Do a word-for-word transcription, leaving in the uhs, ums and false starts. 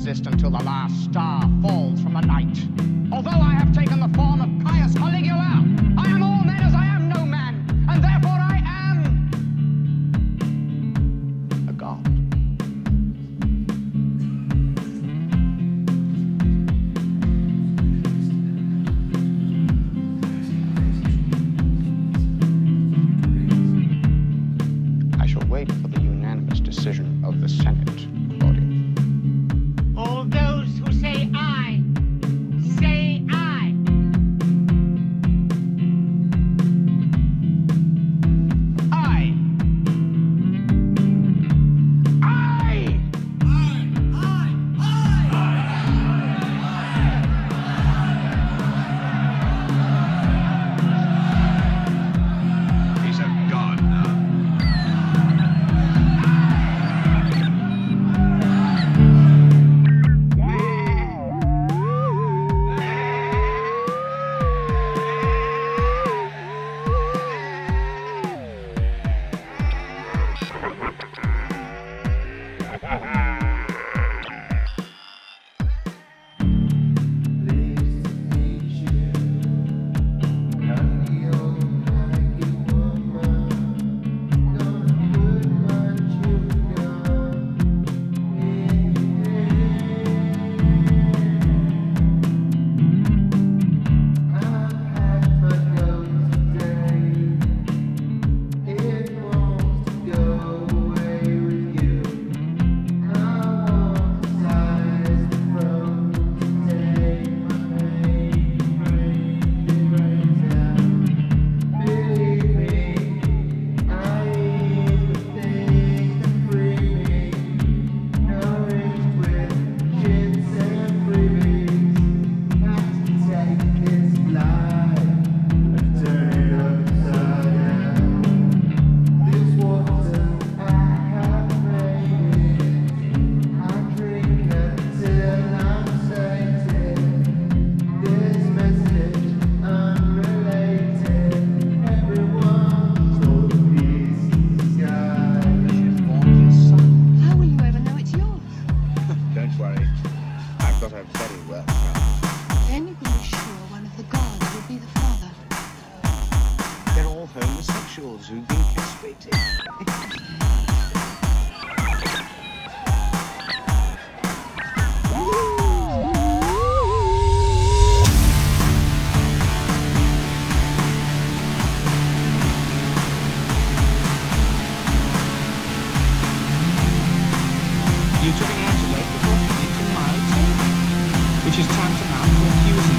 exist until the last star falls from the night. Although I have taken the form of Caius Caligula, I am all men as I am no man, and therefore I am a god. I shall wait for the unanimous decision of the Senate. All those who say aye, say aye. Aye. Aye. Aye. Aye. Aye. He's a god now. Homosexuals who've been castrated. You took an antelope before eighteen miles, which is tantamount to a fusing